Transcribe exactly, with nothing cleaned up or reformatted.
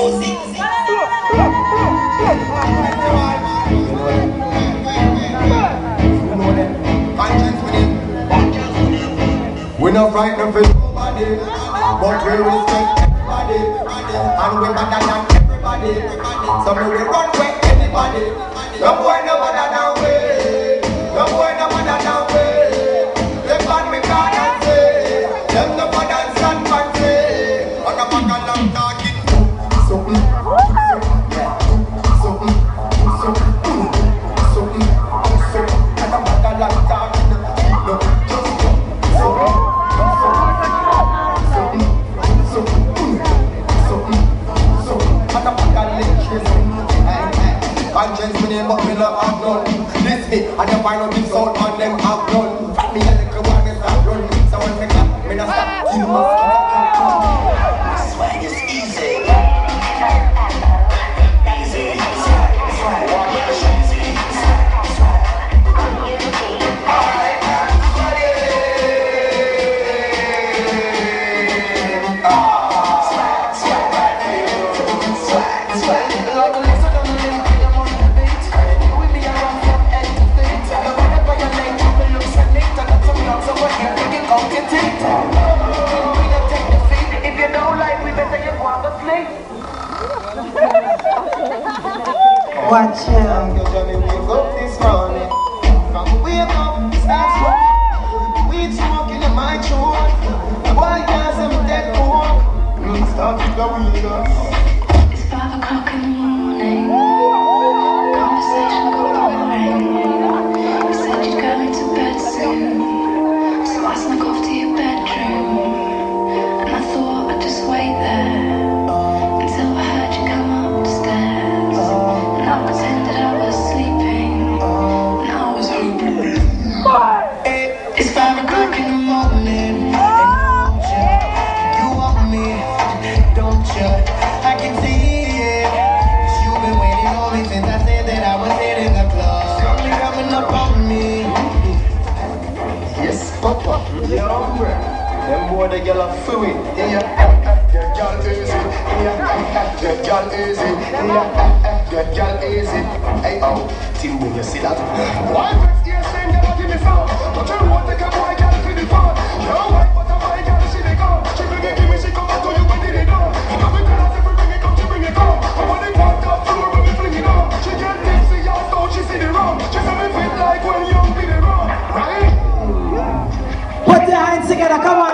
We're not frightened for nobody, but we respect everybody, and we better than everybody. So we will run with anybody. No boy no better than we. No boy no better than we. Them bad we can't say. Them no better than San Fancy. On the back of long talking. Something, something, something, something, something. On the back of long talking. No, just something. Conscience me name but me not have none. This me and the final big sound on them have none. Me a little one me stop run. So when me clap me not stop kill my swag is easy. Easy, swag, swag, easy, swag, swag. Watch out. We wake up this morning. From wake up, start smoking. Weed smoking in my throat. Boy, guys, I'm dead poor. Start to go weed up. It's five o'clock in the morning. Conversation got boring. You said you'd go into bed soon, so I snuck off to your bedroom. And I thought I'd just wait there until I heard you come upstairs. And I pretended I was sleeping, and I was hoping. It's five o'clock in the morning, and you want me, don't you? I can see it. 'Cause you've been waiting on me since I said that I was hitting the club. Something coming up on me. Yes, papa. Yeah, hombre. Them boy they get a fluid. Yeah, that girl easy. Yeah, that girl easy. Yeah, that girl easy. Hey, oh, Tim, when you see that? Why first year saying that I give me some? Don't you want to take a boy girl to the phone? No, why but a boy girl she dey come? She bring it, give me, she come back to you when they know. Because we tell us if we bring it come, she bring it come. And when they walk up floor when we fling it up, she get tipsy, y'all don't she see the wrong. She say me fit like when young be the wrong, right? Put your hands together, come on.